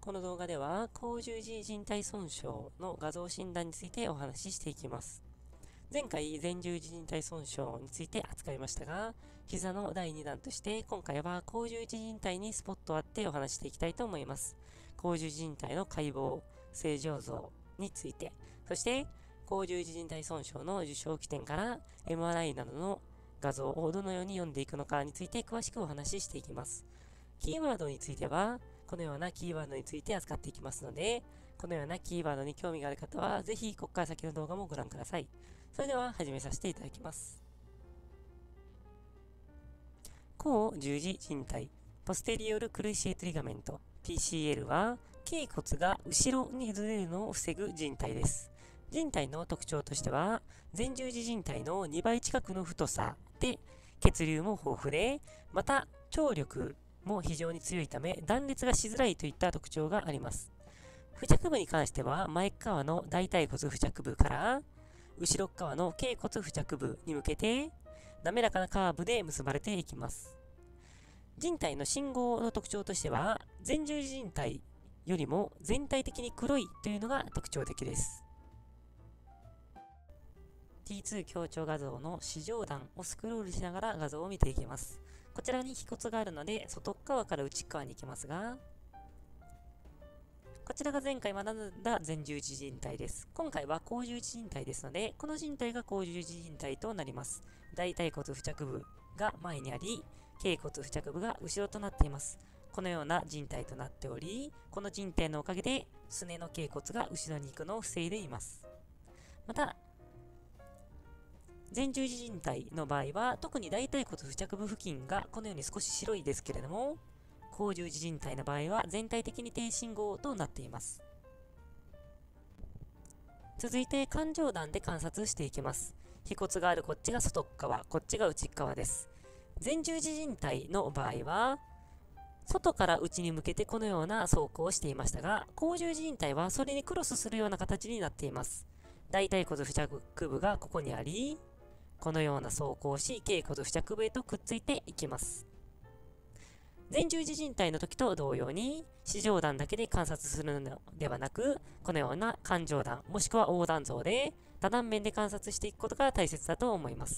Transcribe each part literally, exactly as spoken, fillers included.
この動画では、甲状耳靭帯損傷の画像診断についてお話ししていきます。前回、前十字靭帯損傷について扱いましたが、膝のだいに弾として、今回は甲状靭帯にスポットを当てお話していきたいと思います。甲状靭帯の解剖、正常像について、そして、甲状靭帯損傷の受傷起点から エムアールアイ などの画像をどのように読んでいくのかについて詳しくお話ししていきます。キーワードについては、このようなキーワードについて扱っていきますので、このようなキーワードに興味がある方は、ぜひここから先の動画もご覧ください。それでは始めさせていただきます。甲十字靭帯、ポステリオルクルシエートリガメント、ピーシーエル は、脛骨が後ろにずれるのを防ぐ靭帯です。靭帯の特徴としては、前十字靭帯のにばい近くの太さで、血流も豊富で、また、張力も非常に強いため、断裂がしづらいといった特徴があります。付着部に関しては、前側の大腿骨付着部から、後ろ側の脛骨付着部に向けて、滑らかなカーブで結ばれていきます。靭帯の信号の特徴としては、前十字靭帯よりも全体的に黒いというのが特徴的です。ティーツー 強調画像の視上段をスクロールしながら画像を見ていきます。こちらに腓骨があるので、外側から内側に行きますが、こちらが前回学んだ前十字靭帯です。今回は甲十字靭帯ですので、この靭帯が甲十字靭帯となります。大腿骨付着部が前にあり、脛骨付着部が後ろとなっています。このような靭帯となっており、この靭帯のおかげで、すねの脛骨が後ろに行くのを防いでいます。また、前十字靭帯の場合は、特に大腿骨付着部付近がこのように少し白いですけれども、甲十字靭帯の場合は全体的に低信号となっています。続いて、環状段で観察していきます。腓骨があるこっちが外側、こっちが内側です。前十字靭帯の場合は、外から内に向けてこのような走行をしていましたが、甲十字靭帯はそれにクロスするような形になっています。大腿骨付着部がここにあり、このような走行をし、脛骨付着部へとくっついていきます。前十字靭帯の時と同様に、視上段だけで観察するのではなく、このような環状段、もしくは横断像で、多断面で観察していくことが大切だと思います。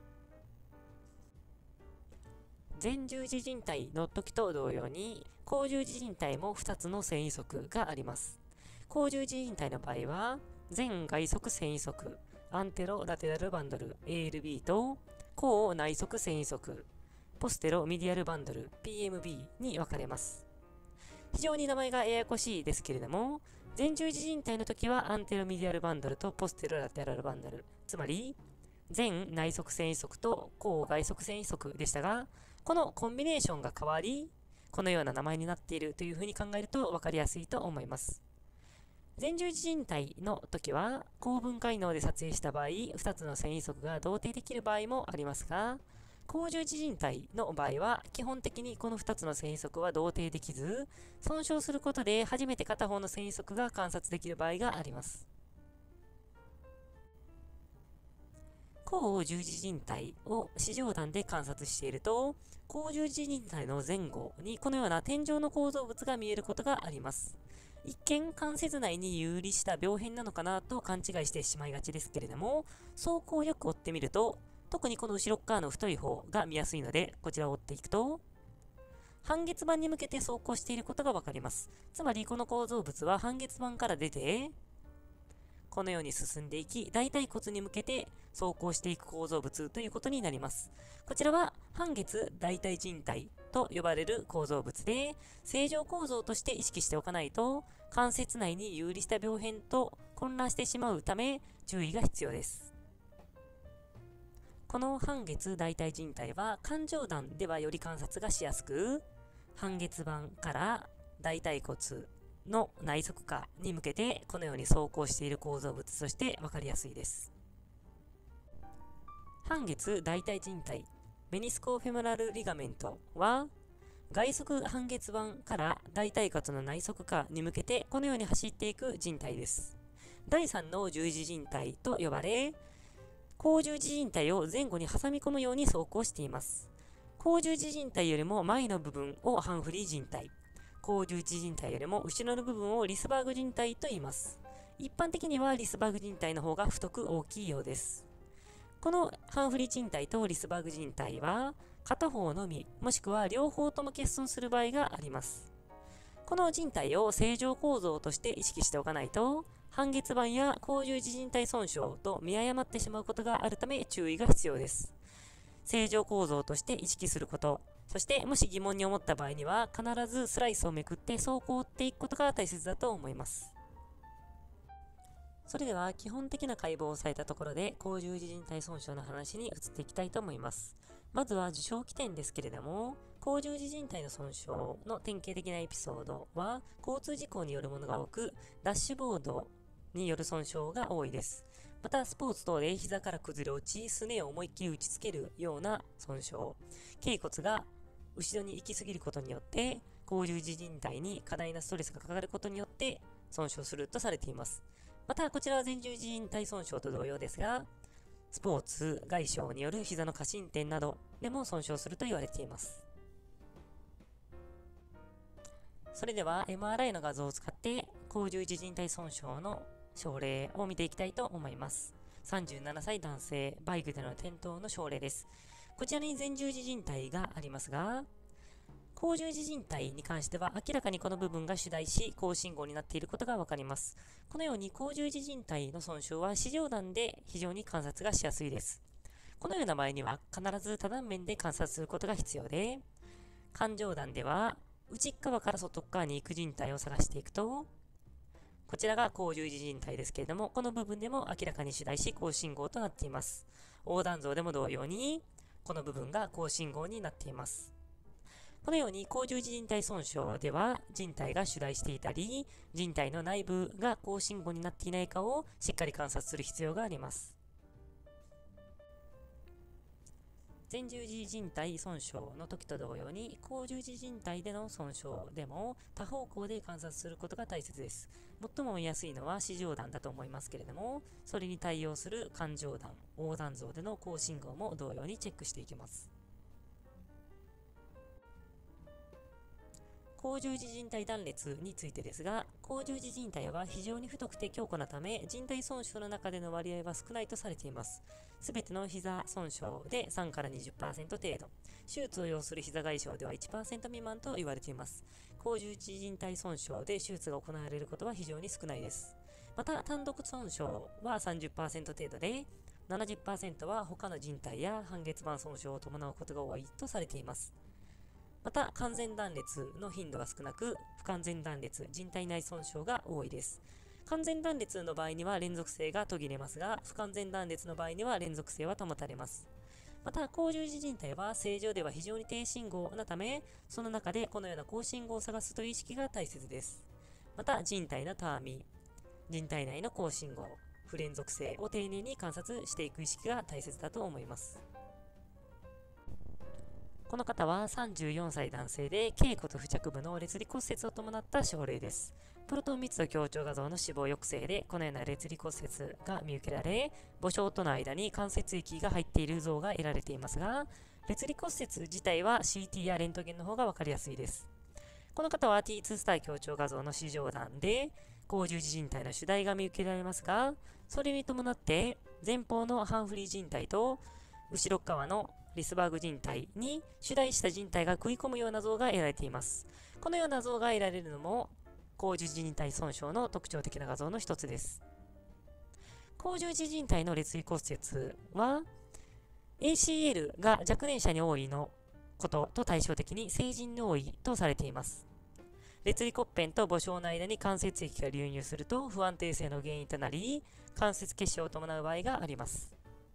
前十字靭帯の時と同様に、甲十字靭帯もふたつの繊維束があります。甲十字靭帯の場合は、前外側繊維束、アンテロラテラルバンドル エーエルビー と後内側繊維束、ポステロミディアルバンドル ピーエムビー に分かれます。非常に名前がややこしいですけれども、前十字靭帯の時はアンテロミディアルバンドルとポステロラテラルバンドル、つまり前内側繊維束と後外側繊維束でしたが、このコンビネーションが変わり、このような名前になっているというふうに考えると分かりやすいと思います。前十字靭帯の時は、高分解能で撮影した場合、ふたつの繊維束が同定できる場合もありますが、甲十字靭帯の場合は、基本的にこのふたつの繊維束は同定できず、損傷することで初めて片方の繊維束が観察できる場合があります。甲十字靭帯を視上段で観察していると、甲十字靭帯の前後にこのような天井の構造物が見えることがあります。一見関節内に有利した病変なのかなと勘違いしてしまいがちですけれども、走行をよく追ってみると、特にこの後ろ側の太い方が見やすいので、こちらを追っていくと、半月板に向けて走行していることがわかります。つまりこの構造物は半月板から出て、このように進んでいき、大腿骨に向けて走行していく構造物ということになります。こちらは半月大腿靭帯と呼ばれる構造物で、正常構造として意識しておかないと、関節内に有利した病変と混乱してしまうため、注意が必要です。この半月大腿靭帯は、環状段ではより観察がしやすく、半月板から大腿骨の内側下に向けてこのように走行している構造物として分かりやすいです。半月大腿靭帯メニスコフェモラルリガメントは外側半月板から大腿骨の内側下に向けてこのように走っていく靭帯です。だいさんの十字靭帯と呼ばれ、甲十字靭帯を前後に挟み込むように走行しています。甲十字靭帯よりも前の部分を半フリー靭帯、 後十字靭帯よりも後ろの部分をリスバーグ靭帯と言います。一般的にはリスバーグ靭帯の方が太く大きいようです。このハンフリー靭帯とリスバーグ靭帯は片方のみ、もしくは両方とも欠損する場合があります。この靭帯を正常構造として意識しておかないと、半月板や後十字靭帯損傷と見誤ってしまうことがあるため注意が必要です。正常構造として意識すること、そしてもし疑問に思った場合には必ずスライスをめくって走行を追っていくことが大切だと思います。それでは基本的な解剖をされたところで後十字靭帯損傷の話に移っていきたいと思います。まずは受傷起点ですけれども、後十字靭帯の損傷の典型的なエピソードは交通事故によるものが多く、ダッシュボードによる損傷が多いです。またスポーツ等で膝から崩れ落ち、すねを思いっきり打ちつけるような損傷、脛骨が後ろに行き過ぎることによって後十字靭帯に過大なストレスがかかることによって損傷するとされています。またこちらは前十字靭帯損傷と同様ですが、スポーツ外傷による膝の過伸点などでも損傷すると言われています。それでは エムアールアイ の画像を使って後十字靭帯損傷の症例を見ていきたいと思います。さんじゅうななさい男性、バイクでの転倒の症例です。こちらに前十字靭帯がありますが、後十字靭帯に関しては明らかにこの部分が主題し、高信号になっていることがわかります。このように後十字靭帯の損傷は四条段で非常に観察がしやすいです。このような場合には必ず多段面で観察することが必要で、環状段では内側から外側に行く靭帯を探していくと、こちらが後十字靭帯ですけれども、この部分でも明らかに主題し高信号となっています。横断像でも同様に、この部分が高信号になっています。このように後十字靭帯損傷では靭帯が主題していたり、靭帯の内部が高信号になっていないかをしっかり観察する必要があります。前十字靭帯損傷の時と同様に、後十字靭帯での損傷でも多方向で観察することが大切です。最も見やすいのは四条段だと思いますけれども、それに対応する環状段、横断像での高信号も同様にチェックしていきます。後十字靭帯断裂についてですが、後十字靭帯は非常に太くて強固なため、靭帯損傷の中での割合は少ないとされています。すべての膝損傷でさんからにじゅっパーセント 程度、手術を要する膝外傷では いちパーセント 未満と言われています。後十字靭帯損傷で手術が行われることは非常に少ないです。また、単独損傷は さんじゅっパーセント 程度で、ななじゅっパーセント は他の靭帯や半月板損傷を伴うことが多いとされています。また、完全断裂の頻度が少なく、不完全断裂、靭帯内損傷が多いです。完全断裂の場合には連続性が途切れますが、不完全断裂の場合には連続性は保たれます。また、後十字靭帯は正常では非常に低信号なため、その中でこのような高信号を探すという意識が大切です。また、靭帯のたわみ、靭帯内の高信号、不連続性を丁寧に観察していく意識が大切だと思います。この方はさんじゅうよんさい男性で、脛骨付着部の裂離骨折を伴った症例です。プロトン密度強調画像の死亡抑制で、このような裂離骨折が見受けられ、母小との間に関節液が入っている像が得られていますが、裂離骨折自体は シーティー やレントゲンの方が分かりやすいです。この方は ティーツー スター強調画像の四条段で、後十字靭帯の主題が見受けられますが、それに伴って前方のハンフリー靭帯と後ろ側のリスバーグ靭帯に主題した靭帯が食い込むような像が得られています。このような像が得られるのも後十字靭帯損傷の特徴的な画像の一つです。後十字靭帯の裂離骨折は エーシーエル が若年者に多いのことと対照的に成人に多いとされています。裂離骨片と母小の間に関節液が流入すると不安定性の原因となり、関節結晶を伴う場合があります。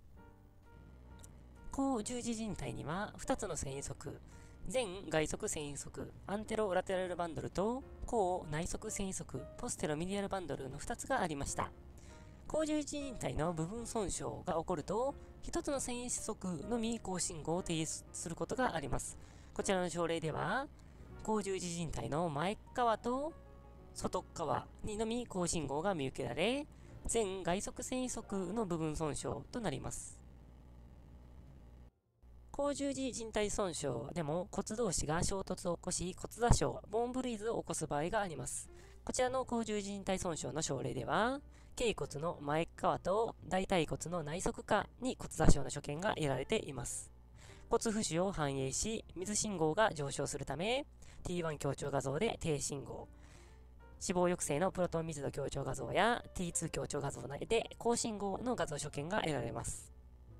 後十字靭帯にはふたつの繊維束、前外側繊維束、アンテロラテラルバンドルと後内側繊維束、ポステロミディアルバンドルのふたつがありました。後十字靭帯の部分損傷が起こると、ひとつの繊維束のみ高信号を提出することがあります。こちらの症例では、後十字靭帯の前側と外側にのみ高信号が見受けられ、前外側繊維束の部分損傷となります。 後十字靭帯損傷でも骨同士が衝突を起こし骨挫傷、ボーンブリーズを起こす場合があります。こちらの後十字靭帯損傷の症例では、脛骨の前側と大腿骨の内側下に骨挫傷の所見が得られています。骨浮腫を反映し、水信号が上昇するため、ティーワン 強調画像で低信号、脂肪抑制のプロトン密度強調画像や ティーツー 強調画像内で高信号の画像所見が得られます。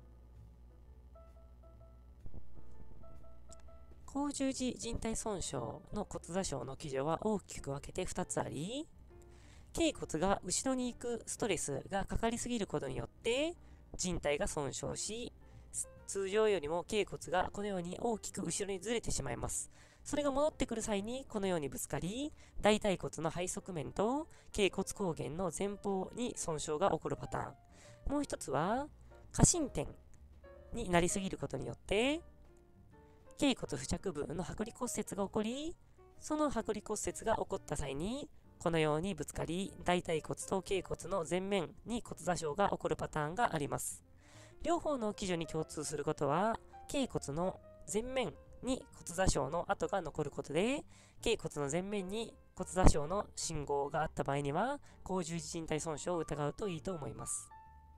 後十字靭帯損傷の骨挫傷の基準は大きく分けてふたつあり、脛骨が後ろに行くストレスがかかりすぎることによって靭帯が損傷し、通常よりも脛骨がこのように大きく後ろにずれてしまいます。それが戻ってくる際にこのようにぶつかり、大腿骨の背側面と脛骨後弦の前方に損傷が起こるパターン。もう一つは、過伸点になりすぎることによって、脛骨付着部の剥離骨折が起こり、その剥離骨折が起こった際に、このようにぶつかり、大腿骨と脛骨の前面に骨挫傷が起こるパターンがあります。両方の基準に共通することは、脛骨の前面に骨挫傷の跡が残ることで、脛骨の前面に骨挫傷の信号があった場合には、後十字靭帯損傷を疑うといいと思います。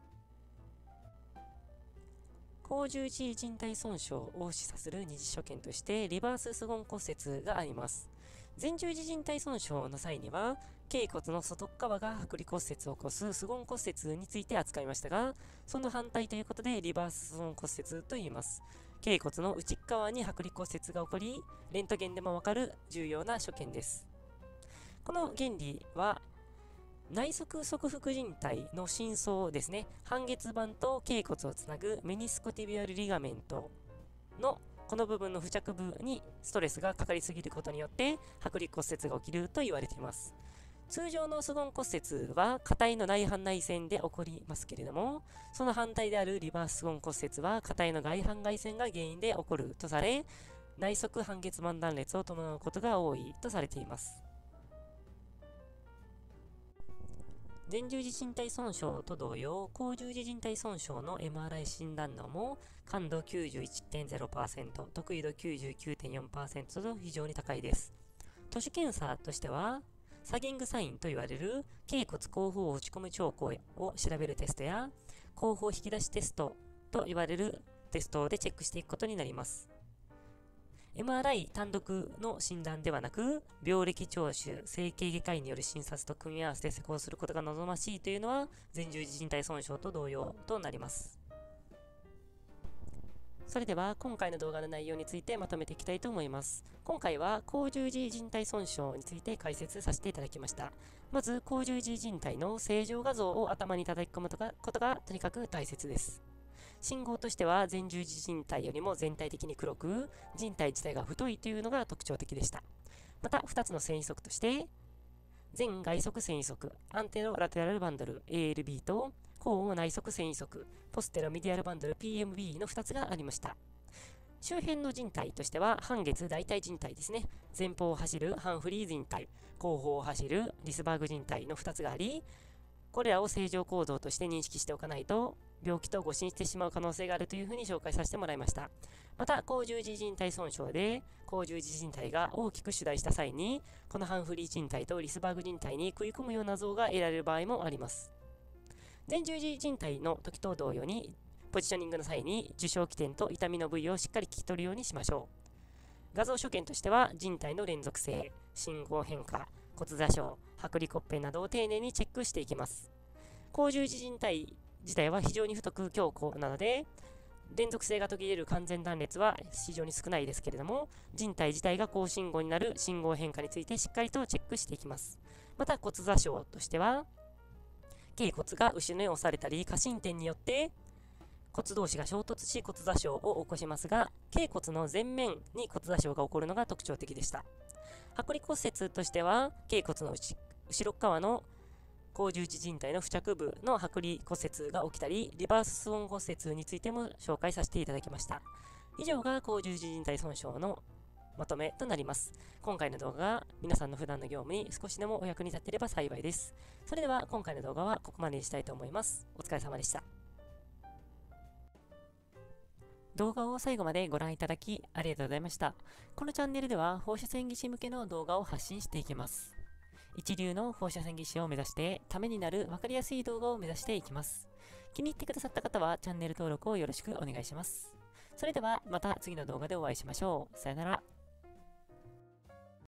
後十字靭帯損傷を示唆する二次所見として、リバーススゴン骨折があります。前十字靭帯損傷の際には、脛骨の外側が剥離骨折を起こすスゴン骨折について扱いましたが、その反対ということでリバーススゴン骨折と言います。脛骨の内側に剥離骨折が起こり、レントゲンでもわかる重要な所見です。この原理は、内側側副靭帯の深層ですね、半月板と脛骨をつなぐメニスコティビアルリガメントのこの部分の付着部にストレスがかかりすぎることによって剥離骨折が起きると言われています。通常のスゴン骨折は硬いの内反内旋で起こりますけれども、その反対であるリバーススゴン骨折は硬いの外反外旋が原因で起こるとされ、内側半月板断裂を伴うことが多いとされています。前十字靭帯損傷と同様、後十字靭帯損傷の エムアールアイ 診断度も感度 きゅうじゅういってんゼロパーセント、得意度 きゅうじゅうきゅうてんよんパーセント と非常に高いです。都市検査としては、サギングサインと言われる脛骨後方落ち込む兆候を調べるテストや、後方引き出しテストと言われるテストでチェックしていくことになります。エムアールアイ 単独の診断ではなく、病歴聴取、整形外科医による診察と組み合わせて施行することが望ましいというのは、前十字靭帯損傷と同様となります。それでは、今回の動画の内容についてまとめていきたいと思います。今回は、後十字靭帯損傷について解説させていただきました。まず、後十字靭帯の正常画像を頭に叩き込むことがとにかく大切です。信号としては前十字靭帯よりも全体的に黒く、靭帯自体が太いというのが特徴的でした。またふたつの線維束として、前外側線維束、アンテロラテラルバンドル エーエルビー と後内側線維束、ポステロミディアルバンドル ピーエムビー のふたつがありました。周辺の靭帯としては半月大腿靭帯ですね。前方を走るハンフリー靭帯、後方を走るリスバーグ靭帯のふたつがあり、これらを正常構造として認識しておかないと病気と誤診してしまう可能性があるというふうに紹介させてもらいました。また、後十字靭帯損傷で後十字靭帯が大きく主題した際に、このハンフリー靭帯とリスバーグ靭帯に食い込むような像が得られる場合もあります。前十字靭帯の時と同様に、ポジショニングの際に受傷起点と痛みの部位をしっかり聞き取るようにしましょう。画像所見としては、靭帯の連続性、信号変化、骨挫傷、剥離骨片などを丁寧にチェックしていきます。後十字靭帯自体は非常に太く強固なので、連続性が途切れる完全断裂は非常に少ないですけれども、靭帯自体が高信号になる信号変化についてしっかりとチェックしていきます。また骨挫傷としては、脛骨が後ろに押されたり、過伸点によって骨同士が衝突し骨挫傷を起こしますが、脛骨の前面に骨挫傷が起こるのが特徴的でした。剥離骨折としては、脛骨の後ろ側の後十字靭帯の付着部の剥離骨折が起きたり、リバーススゴン骨折についても紹介させていただきました。以上が後十字靭帯損傷のまとめとなります。今回の動画が皆さんの普段の業務に少しでもお役に立てれば幸いです。それでは今回の動画はここまでにしたいと思います。お疲れ様でした。 動画を最後までご覧いただきありがとうございました。このチャンネルでは放射線技師向けの動画を発信していきます。一流の放射線技師を目指してためになる分かりやすい動画を目指していきます。気に入ってくださった方はチャンネル登録をよろしくお願いします。それではまた次の動画でお会いしましょう。さよなら。